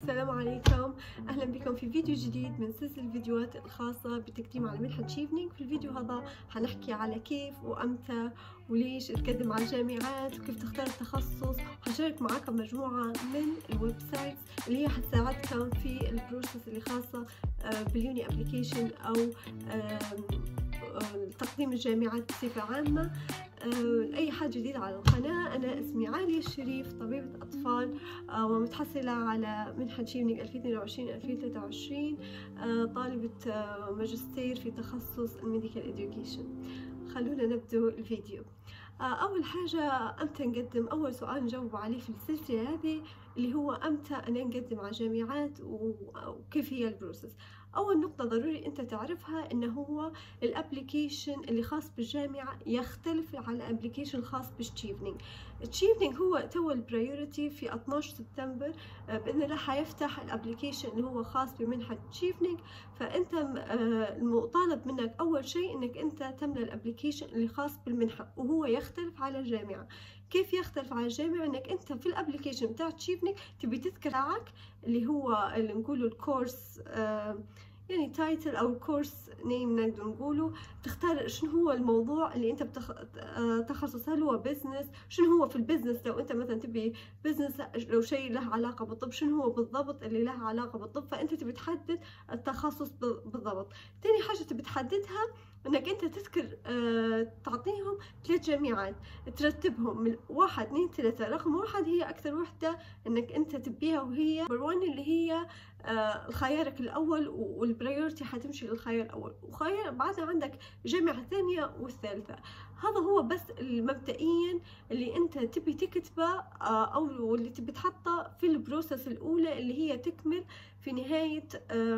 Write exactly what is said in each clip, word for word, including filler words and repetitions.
السلام عليكم، اهلا بكم في فيديو جديد من سلسله الفيديوهات الخاصه بالتقديم على منحه تشيفنينج. في الفيديو هذا حنحكي على كيف وامتى وليش تقدم على الجامعات وكيف تختار التخصص. حشارك معكم مجموعه من الويب سايتس اللي هي حتساعدكم في البروسيس اللي خاصه باليوني ابليكيشن او تقديم الجامعات بصفه عامه. أي حد جديد على القناة، أنا اسمي عالية الشريف، طبيبة أطفال ومتحصلة على منحة تشيفنينج ألفين واثنين وعشرين ألفين وثلاثة وعشرين، طالبة ماجستير في تخصص الميديكال إديوكيشن. خلونا نبدأ الفيديو. أول حاجة، أمتى نقدم؟ أول سؤال نجاوب عليه في السلسلة هذه اللي هو أمتى أنا نقدم على جامعات وكيف هي البروسيس. أول نقطة ضروري أنت تعرفها إنه هو الابليكيشن اللي خاص بالجامعة يختلف عن الابليكيشن الخاص بالتشيفنينج. التشيفنينج هو تو البرايورتي في اثني عشر سبتمبر بإذن الله حيفتح الابليكيشن اللي هو خاص بمنحة تشيفنينج. فأنت المطالب منك أول شيء إنك أنت تملى الابليكيشن اللي خاص بالمنحة، وهو يختلف على الجامعة. كيف يختلف على الجامعة؟ انك انت في الابليكيشن بتاع تشيفنينج تبي تذكر تاعك اللي هو اللي نقوله الكورس آه يعني تايتل او الكورس نيم نقدر نقوله، تختار شنو هو الموضوع اللي انت بتخ... تخصص. هل هو بزنس؟ شنو هو في البزنس؟ لو انت مثلا تبي بزنس، لو شيء له علاقه بالطب شنو هو بالضبط اللي له علاقه بالطب، فانت تبي تحدد التخصص بالضبط. تاني حاجه تبي تحددها انك انت تذكر آه تعطيهم ثلاث جامعات ترتبهم من واحد اثنين ثلاثة. رقم واحد هي اكثر وحدة انك انت تبيها، وهي نمبر واحد اللي هي آه خيارك الاول، والبريورتي حتمشي للخيار الاول، وخيار بعدها عندك جامعة ثانية والثالثة. هذا هو بس مبدئيا اللي انت تبي تكتبه آه او اللي تبي تحطه في البروسيس الاولى اللي هي تكمل في نهاية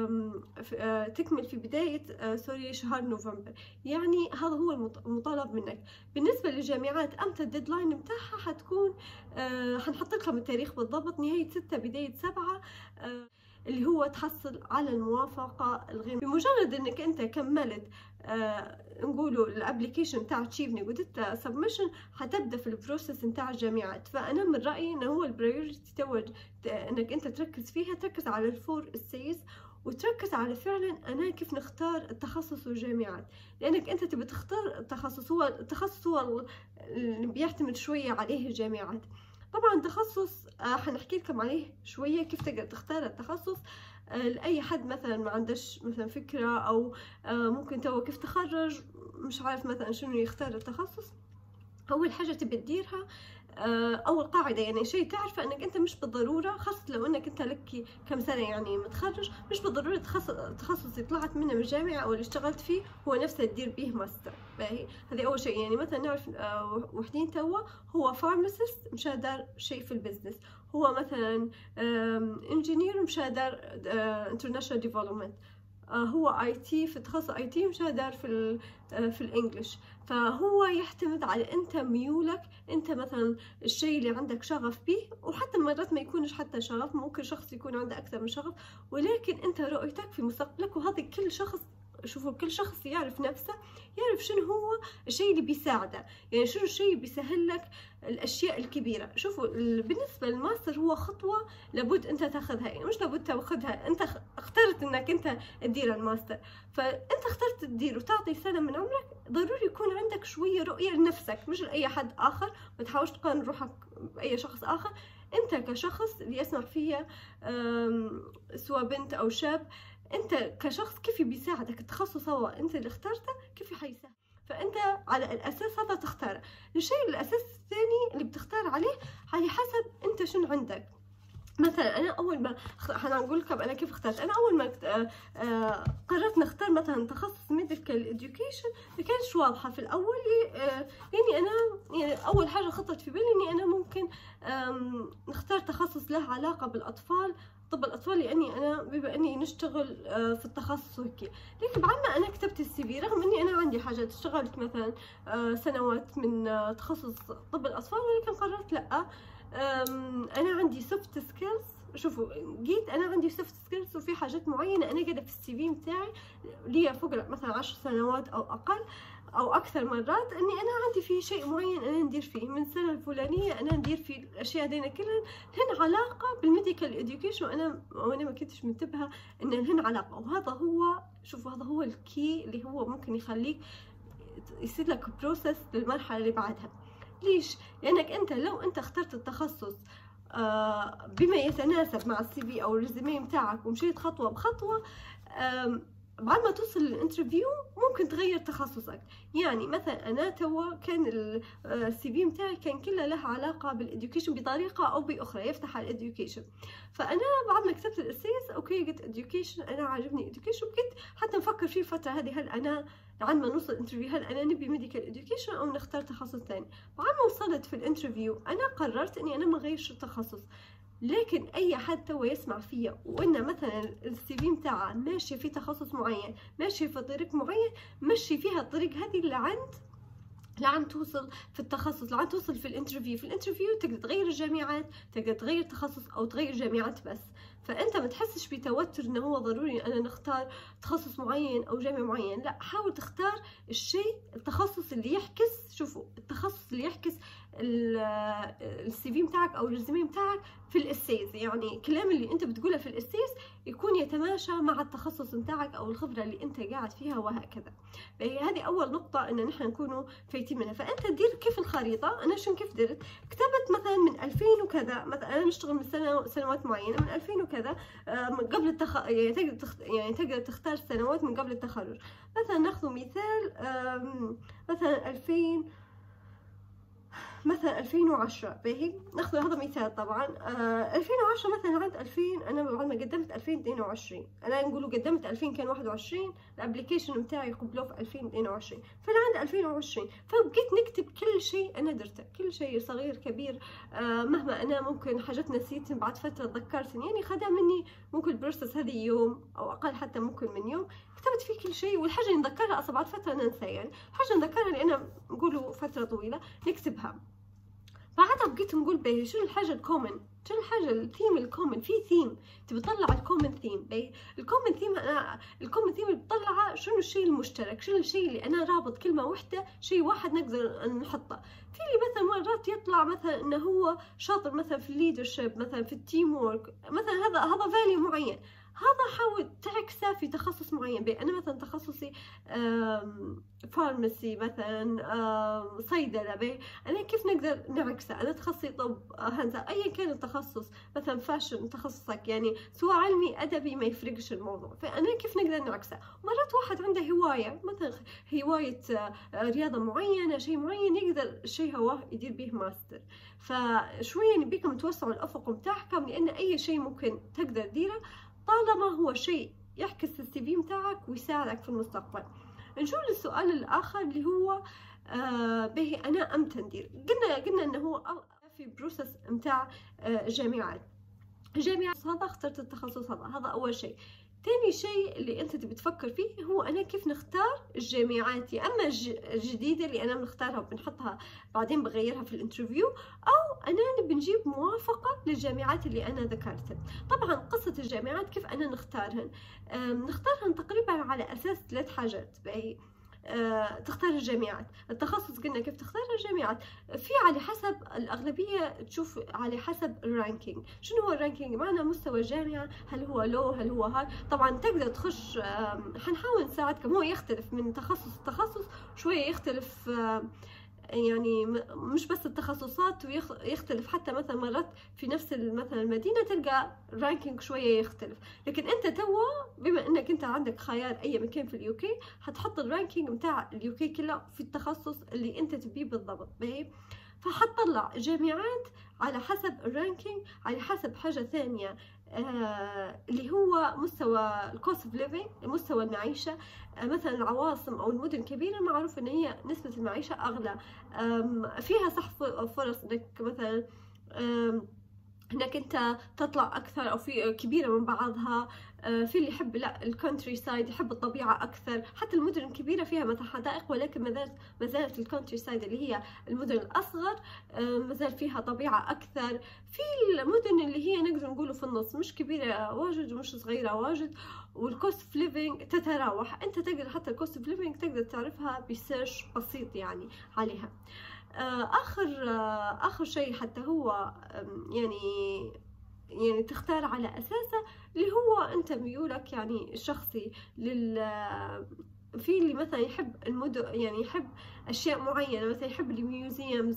آه تكمل في بداية آه سوري شهر نوفمبر. يعني هذا هو المطالب منك. بالنسبة للجامعات امتى الديدلاين بتاعها حتكون؟ آه حنحط لكم التاريخ بالضبط، نهاية ستة بداية سبعة، آه اللي هو تحصل على الموافقة الغير. بمجرد انك انت كملت آه نقولوا الابليكيشن تاع تشيفنينج وديت سبمشن، حتبدا في البروسيس نتاع الجامعات. فانا من رايي انه هو البرايورتي توج انك انت تركز فيها، تركز على الفور السيس، وتركز على فعلا انا كيف نختار التخصص والجامعات. لانك انت تبي تختار التخصص، هو التخصص هو اللي بيعتمد شويه عليه الجامعات. طبعا تخصص آه حنحكي لكم عليه شويه كيف تقدر تختار التخصص آه لاي حد مثلا ما عندش مثلا فكره، او آه ممكن تو كيف تخرج مش عارف مثلا شنو يختار التخصص. اول حاجه تبي تديرها اول قاعده، يعني شيء تعرفه انك انت مش بالضروره، خاصه لو انك انت لك كم سنه يعني متخرج، مش بالضروره التخصص اللي طلعت منه من الجامعه او اللي اشتغلت فيه هو نفسه تدير به ماستر. باهي، هذه اول شيء. يعني مثلا نعرف وحدين توا هو فارماسيست مشى دار شيء في البزنس، هو مثلا انجينير مشى دار انترناشونال ديفلوبمنت، هو اي تي في تخصص اي تي مشى دار في في الانجليش. فهو يعتمد على انت ميولك، انت مثلا الشيء اللي عندك شغف به، وحتى مرات ما يكونش حتى شغف، ممكن شخص يكون عنده اكثر من شغف، ولكن انت رؤيتك في مستقبلك. وهذا كل شخص، شوفوا كل شخص يعرف نفسه، يعرف شنو هو الشيء اللي بيساعده، يعني شنو الشيء اللي بيسهل لك الاشياء الكبيره. شوفوا بالنسبه للماستر هو خطوه لابد انت تاخذها، يعني مش لابد تاخذها، انت اخترت انك انت تدير الماستر، فانت اخترت تدير وتعطي سنه من عمرك. ضروري يكون عندك شويه رؤيه لنفسك، مش لاي حد اخر. ما تحاولش تقارن روحك باي شخص اخر. انت كشخص اللي يسمع فيا سواء بنت او شاب، انت كشخص كيف بيساعدك التخصص هو انت اللي اخترته، كيف حيساعدك. فانت على الاساس هذا تختاره. الشيء الاساس الثاني اللي بتختار عليه هي حسب انت شنو عندك. مثلا انا اول ما هنقول لكم انا كيف اخترت. انا اول ما قررت نختار مثلا تخصص ميديكال اديوكيشن ما كانش واضحه في الاول. يعني انا يعني اول حاجه خطرت في بالي اني انا ممكن نختار تخصص له علاقه بالاطفال، طب الاطفال، لاني انا بما اني نشتغل في التخصص هيك. لكن بعد ما انا كتبت السي في، رغم اني انا عندي حاجات اشتغلت مثلا سنوات من تخصص طب الاطفال، ولكن قررت لا، انا عندي سوفت سكيلز. شوفوا جيت انا عندي سوفت سكيلز وفي حاجات معينه انا قاعده في السي في بتاعي ليا فوق مثلا عشر سنوات او اقل، او اكثر مرات اني انا عندي في شيء معين انا ندير فيه من السنه الفلانيه، انا ندير فيه الاشياء هذين كلهن هن علاقه بالميديكال اديوكيشن، وانا وانا ما كنتش منتبهه ان هن علاقه. وهذا هو، شوفوا هذا هو الكي اللي هو ممكن يخليك يصير لك بروسس للمرحله اللي بعدها. ليش؟ لانك انت لو انت اخترت التخصص آه بما يتناسب مع السي في او الريزومي بتاعك ومشيت خطوه بخطوه، بعد ما توصل للانترفيو ممكن تغير تخصصك. يعني مثلا انا توا كان السي في بتاعي كان كله له علاقه بالاديوكيشن بطريقه او باخرى، يفتح على الاديوكيشن. فانا بعد ما كتبت الاساس اوكي قلت اديوكيشن، انا عاجبني اديوكيشن، وكنت حتى نفكر فيه الفتره هذه، هل انا عندما نوصل الانترفيو هل انا نبي ميديكال اديوكيشن او نختار تخصص ثاني. بعد ما وصلت في الانترفيو انا قررت اني انا ما اغيرش التخصص. لكن اي حد توا يسمع فيا وان مثلا السي في بتاعه ماشي في تخصص معين، ماشي في طريق معين، مشي فيها الطريق هذه لعند لعند توصل في التخصص، لعند توصل في الانترفيو. في الانترفيو تقدر تغير الجامعات، تقدر تغير تخصص او تغير جامعات بس. فانت ما تحسش بتوتر انه هو ضروري انا نختار تخصص معين او جامعه معين، لا، حاول تختار الشيء التخصص اللي يحكس، شوفوا التخصص اللي يحكس السي في بتاعك او الريزومي بتاعك في الاساس. يعني الكلام اللي انت بتقوله في الاساس يكون يتماشى مع التخصص بتاعك او الخبره اللي انت قاعد فيها وهكذا. فهي هذه اول نقطه ان نحن نكونوا فايتين منها. فانت دير كيف الخريطه. انا شنو كيف درت؟ كتبت مثلا من ألفين وكذا، مثلا انا نشتغل من سنه سنوات معينه من ألفين وكذا، من قبل التخ... يعني تقدر تخ... يعني تقدر تختار سنوات من قبل التخرج. مثلا ناخذ مثال مثلا ألفين مثلا ألفين وعشرة، باهي ناخذ هذا مثال طبعا. آه ألفين وعشرة مثلا عند ألفين انا بعد ما قدمت ألفين واثنين وعشرين، انا نقولوا قدمت ألفين كان واحد وعشرين، الابلكيشن بتاعي قبلوه في ألفين واثنين وعشرين، فانا عند ألفين وعشرين فبقيت نكتب كل شيء انا درته، كل شيء صغير كبير. آه مهما انا ممكن حاجات نسيت بعد فتره تذكرتني، يعني خدها مني ممكن البروسس هذه يوم او اقل حتى ممكن من يوم، كتبت فيه كل شيء. والحاجه اللي نذكرها اصلا بعد فتره ننسى، يعني حاجه نذكرها اللي انا نقولوا فتره طويله نكتبها. بعدها بقيت نقول باهي شنو الحاجه الكومن، شنو الحاجه الثيم الكومن، في ثيم تبي تطلع الكومن ثيم. باهي الكومن ثيم انا الكومن ثيم اللي بطلعه شنو الشيء المشترك، شنو الشيء اللي انا رابط كلمه واحده، شيء واحد نقدر نحطه. في اللي مثلا مرات يطلع مثلا انه هو شاطر مثلا في الليدرشيب، مثلا في التيم وورك، مثلا هذا هذا فاليو معين، هذا حاول تعكسه في تخصص معين. بي انا مثلا تخصصي فارماسي مثلا، صيدله، بي انا كيف نقدر نعكسه؟ انا تخصصي طب، هندسه، ايا كان التخصص، مثلا فاشن تخصصك، يعني سواء علمي ادبي ما يفرقش الموضوع. فانا كيف نقدر نعكسه؟ مرات واحد عنده هوايه، مثلا هوايه رياضه معينه، شيء معين، يقدر الشيء هو يدير به ماستر. فشويه نبيكم توسعوا الافق بتاعكم، لان اي شيء ممكن تقدر تديره طالما هو شيء يعكس السي في بتاعك ويساعدك في المستقبل. نشوف السؤال الاخر اللي هو آه به انا امتى ندير. قلنا قلنا انه هو في بروسس بتاع آه جامعات جامعات هذا اخترت التخصص هذا، هذا اول شيء. تاني شيء اللي انت تبي تفكر فيه هو انا كيف نختار الجامعات، يا اما الجديده اللي انا بنختارها وبنحطها بعدين بغيرها في الانترفيو، او انا بنجيب موافقه للجامعات اللي انا ذكرتها. طبعا قصه الجامعات كيف انا نختارهن، نختارهن تقريبا على اساس ثلاث حاجات. باهي أه تختار الجامعات، التخصص قلنا كيف تختار الجامعات، في على حسب الأغلبية تشوف على حسب الرانكينج. شنو هو الرانكينج؟ معنى مستوى الجامعة، هل هو لو هل هو هاي. طبعا تقدر تخش، حنحاول نساعدكم، هو يختلف من تخصص لتخصص شوية، يختلف يعني مش بس التخصصات، ويختلف حتى مثلا مرات في نفس مثلا المدينة تلقى رانكينج شوية يختلف. لكن انت توا بما انك انت عندك خيار اي مكان في اليوكي، هتحط الرانكينج بتاع اليوكي كله في التخصص اللي انت تبيه بالضبط. باهي فحتطلع جامعات على حسب الرانكينج، على حسب حاجة ثانية آه اللي هو مستوى الكوست اوف ليفينج، مستوى المعيشة. آه مثلا العواصم او المدن الكبيرة معروف ان هي نسبة المعيشة اغلى، فيها صح فرص انك مثلا انك انت تطلع اكثر، او في كبيره من بعضها. في اللي يحب لا الكونتري سايد، يحب الطبيعه اكثر. حتى المدن الكبيره فيها مثلا حدائق، ولكن ما زالت ما زالت الكونتري سايد اللي هي المدن الاصغر ما زال فيها طبيعه اكثر. في المدن اللي هي نقدر نقوله في النص، مش كبيره واجد ومش صغيره واجد. والكوست اوف ليفينج تتراوح، انت تقدر حتى الكوست اوف ليفينج تقدر تعرفها بسيرش بسيط يعني عليها. اخر اخر شيء حتى هو يعني يعني تختار على اساسه اللي هو انت ميولك يعني الشخصي لل في اللي مثلا يحب المدن، يعني يحب اشياء معينه، مثلا يحب الميوزيومز،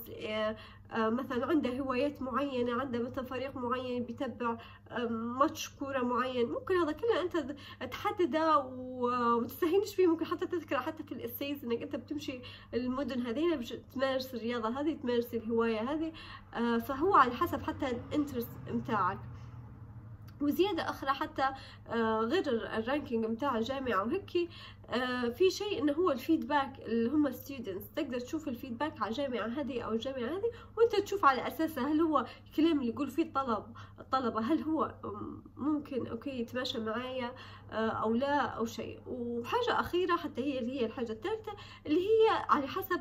مثلا عنده هوايات معينه، عنده مثلا فريق معين بيتبع ماتش كوره معين. ممكن هذا كله انت تحدده ومتستهينش فيه، ممكن حتى تذكره حتى في الاسيز انك انت بتمشي المدن هذين باش تمارس الرياضه هذه، تمارس الهوايه هذه. فهو على حسب حتى الانترست متاعك. وزيادة أخرى حتى غير الرانكينج متاع الجامعة وهيك، في شيء إنه هو الفيدباك اللي هم ستودنتس. تقدر تشوف الفيدباك على الجامعة هذه أو الجامعة هذه، وأنت تشوف على أساسه هل هو الكلام اللي يقول فيه الطلب الطلبة هل هو ممكن أوكي يتماشى معايا أو لا أو شيء. وحاجة أخيرة حتى هي اللي هي الحاجة الثالثة اللي هي على حسب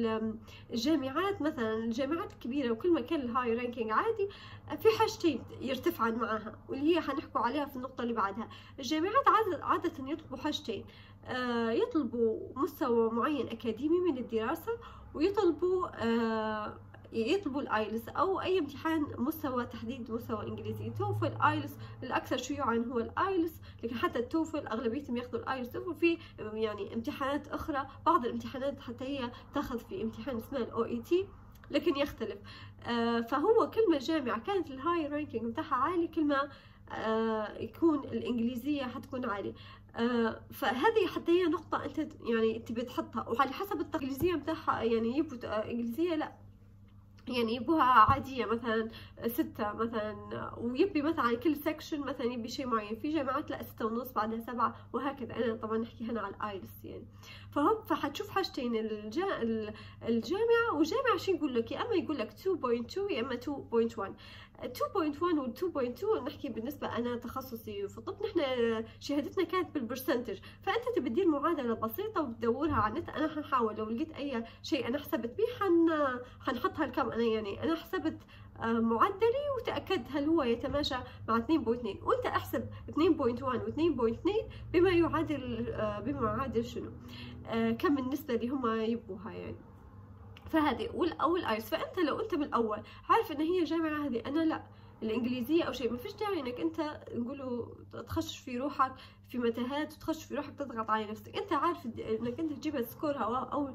الجامعات. مثلا الجامعات الكبيرة وكل ما كان الهاي رانكينج عادي، في حاجتين يرتفعن معاها واللي هي حنحكوا عليها في النقطة اللي بعدها. الجامعات عادة, عادة يطلبوا حاجتين، آه يطلبوا مستوى معين أكاديمي من الدراسة، ويطلبوا آه يطلبوا الايلس او اي امتحان مستوى تحديد مستوى انجليزي، توفل ايلس. الاكثر شيوعا هو الايلس، لكن حتى التوفل اغلبيتهم ياخذوا الايلس. توفل في يعني امتحانات اخرى، بعض الامتحانات حتى هي تاخذ في امتحان اسمه الاو اي تي، لكن يختلف. آه فهو كل ما الجامعة كانت الهاي رانكينج متاعها عالي، كل ما آه يكون الإنجليزية حتكون عالية. آه فهذه حتى هي نقطة أنت يعني تبي تحطها، وعلى حسب الإنجليزية متاعها. يعني يبوا إنجليزية لا يعني يبوها عادية مثلا ستة مثلا، ويبي مثلا على كل سكشن مثلا يبي شيء معين. في جامعات لا ستة ونص بعدها سبعة وهكذا. أنا طبعا نحكي هنا على الآيلتس يعني. فهم فحتشوف حاجتين، الجا... الجامعة والجامعة شو يقول لك، يا أما يقول لك اثنين فاصلة اثنين يا أما اثنين فاصلة واحد. اثنين فاصلة واحد وال اثنين فاصلة اثنين نحكي بالنسبة أنا تخصصي في الطب، نحن شهادتنا كانت بالبرسنتج. فأنت تبي تدير معادلة بسيطة وتدورها على النت. أنا حنحاول لو لقيت أي شيء أنا حسبت بيه حن حنحطها لكم. أنا يعني أنا حسبت معدلي وتأكدت هل هو يتماشى مع اثنين فاصلة اثنين، وأنت أحسب اثنين فاصلة واحد و اثنين فاصلة اثنين بما يعادل بما يعادل شنو كم النسبة اللي هم يبوها يعني. فهذه والأول آيلتس. فأنت لو أنت من الأول عارف إن هي جامعة هذه أنا لا الإنجليزية أو شيء، ما فيش داعي إنك أنت نقوله تخش في روحك في متاهات وتخش في روحك تضغط على نفسك. أنت عارف إنك أنت تجيب السكور هوا أو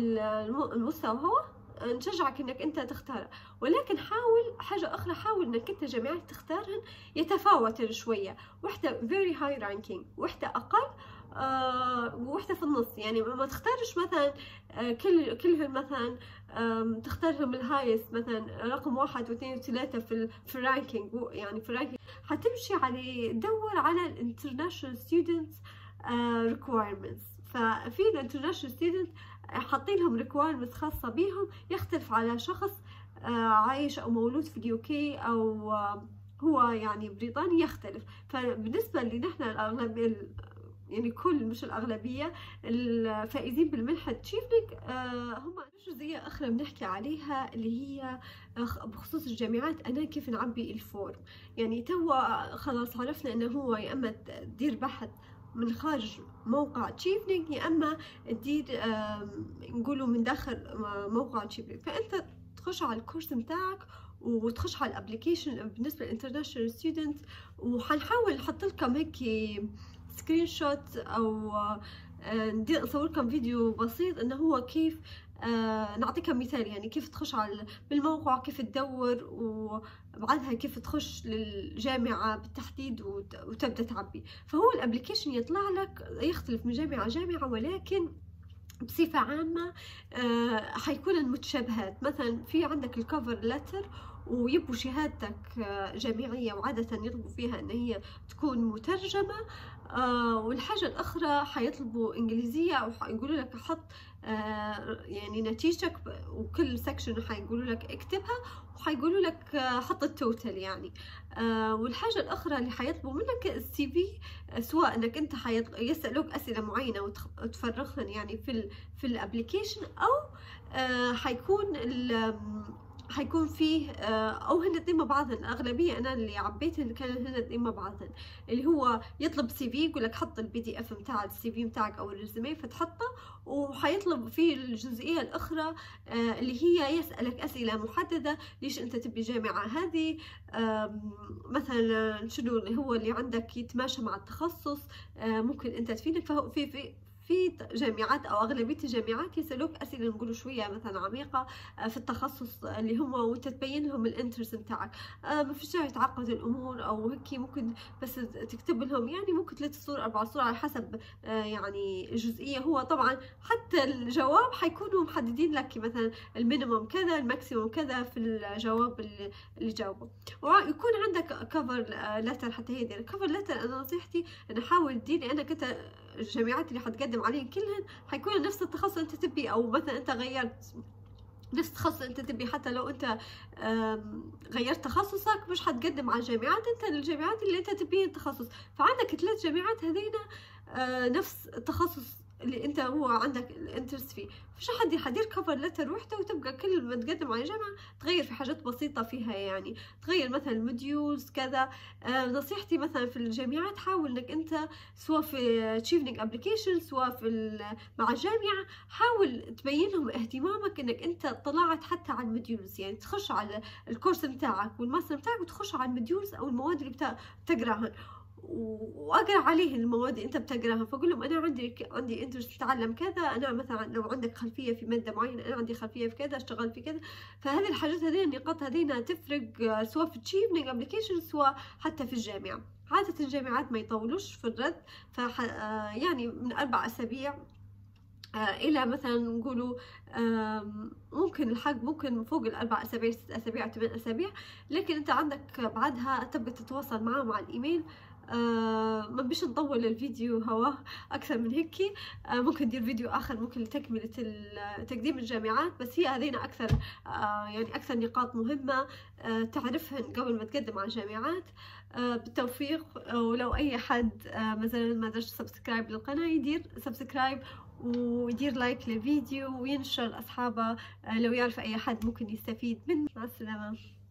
المستوى هوا، نشجعك انك انت تختار. ولكن حاول حاجة اخرى، حاول انك انت جامعات تختارهن يتفاوتن شوية، وحدة very high ranking وحدة اقل آه وحدة في النص. يعني ما تختارش مثلا آه كل كلهم مثلا آه تختارهم الهايست مثلا رقم واحد واثنين وثلاثة في في الرانكينج. يعني في الرانكينج حتمشي على دور على الانترناشونال ستودنتس ريكوايرمنتس. ففي الانترناشونال ستودنت حاطين لهم ريكوايرمنتس خاصة بيهم، يختلف على شخص عايش أو مولود في اليو كي أو هو يعني بريطاني يختلف. فبالنسبة لي نحن الأغلبية يعني كل مش الأغلبية الفائزين بالمنحة تشيفنيك هم. جزئية أخرى بنحكي عليها اللي هي بخصوص الجامعات، أنا كيف نعبي الفورم. يعني توا خلاص عرفنا أنه هو يا إما تدير بحث من خارج موقع تشيفنيك يا اما تدير نقولوا من داخل موقع تشيفنيك. فانت تخش على الكورس متاعك وتخش على الابلكيشن بالنسبه للانترناشونال ستودنت، وحنحاول نحط لكم هيك سكرين شوت او نصور لكم فيديو بسيط انه هو كيف آه نعطيكم مثال يعني كيف تخش على بالموقع، كيف تدور، وبعدها كيف تخش للجامعة بالتحديد وتبدأ تعبي. فهو الابليكيشن يطلع لك يختلف من جامعة لجامعة، ولكن بصفة عامة آه حيكون المتشابهات. مثلا في عندك الكفر لتر ويبوا شهادتك جامعية، وعادة يطلبوا فيها ان هي تكون مترجمة. آه والحاجة الأخرى حيطلبوا إنجليزية أو حيقولوا لك حط آه يعني نتيجتك، وكل سكشن حيقولوا لك اكتبها. وحيقولوا لك حط التوتال يعني. آه والحاجة الأخرى اللي حيطلبوا منك السي في، سواء انك انت يسألوك أسئلة معينة وتفرغهن يعني في ال في الابليكيشن، أو آه حيكون حيكون فيه او هن الاثنين مع بعض. الاغلبيه انا اللي عبيت اللي كانوا هن الاثنين مع بعض، اللي هو يطلب سي في، يقول لك حط البي دي اف بتاع السي في بتاعك او الريزومي فتحطه، وحيطلب في الجزئيه الاخرى اللي هي يسالك اسئله محدده، ليش انت تبي جامعه هذه، مثلا شنو اللي هو اللي عندك يتماشى مع التخصص، ممكن انت تفيدك. فهو في في في جامعات او اغلبيه الجامعات يسالوك اسئله نقولوا شويه مثلا عميقه في التخصص اللي هم، وانت تبين لهم الانترست بتاعك. ما فيش داعي تعقد الامور او هيك، ممكن بس تكتب لهم يعني ممكن ثلاث سطور اربع سطور على حسب يعني الجزئيه. هو طبعا حتى الجواب حيكونوا محددين لك مثلا المينيموم كذا الماكسيموم كذا في الجواب اللي, اللي جاوبه. ويكون عندك كفر لتر. حتى هي الكفر لتر انا نصيحتي ان حاول تدير، لانك انت الجامعات اللي حتقدم عليهم كلهن حيكون نفس التخصص انت تبي، او مثلا انت غيرت نفس التخصص انت تبي، حتى لو انت غيرت تخصصك مش حتقدم على الجامعات انت الجامعات اللي انت تبيه التخصص. فعندك ثلاث جامعات هذينا نفس التخصص اللي انت هو عندك الانترست فيه، فش حد حدير كفر لتر وحده، وتبقى كل ما تقدم على جامعه تغير في حاجات بسيطه فيها، يعني تغير مثلا الموديولز كذا. آه نصيحتي مثلا في الجامعات حاول انك انت سواء في تشيفنج ابلكيشن سواء في مع الجامعه حاول تبين لهم اهتمامك انك انت طلعت حتى على الموديولز، يعني تخش على الكورس بتاعك والماستر بتاعك وتخش على الموديولز او المواد اللي بتقراها واقرا عليه المواد اللي انت بتقراها. فاقول لهم انا عندي عندي انترست اتعلم كذا، انا مثلا لو عندك خلفيه في ماده معينه انا عندي خلفيه في كذا، اشتغل في كذا. فهذه الحاجات هذه النقاط هذه تفرق سواء في تشيفنج ابلكيشن سواء حتى في الجامعه. عاده الجامعات ما يطولوش في الرد، ف يعني من اربع اسابيع الى مثلا نقولوا ممكن الحق ممكن فوق الاربع اسابيع ست اسابيع او ثمان اسابيع. لكن انت عندك بعدها تبقى تتواصل معهم على الايميل. آه ما بيش نطول الفيديو هوا اكثر من هيك. آه ممكن ندير فيديو اخر ممكن لتكمله تقديم الجامعات، بس هي هذين اكثر آه يعني اكثر نقاط مهمه آه تعرفهن قبل ما تقدم على الجامعات. آه بالتوفيق. ولو اي حد آه مثلا ما درش سبسكرايب للقناه يدير سبسكرايب ويدير لايك للفيديو وينشر اصحابه آه لو يعرف اي حد ممكن يستفيد منه. مع السلامه.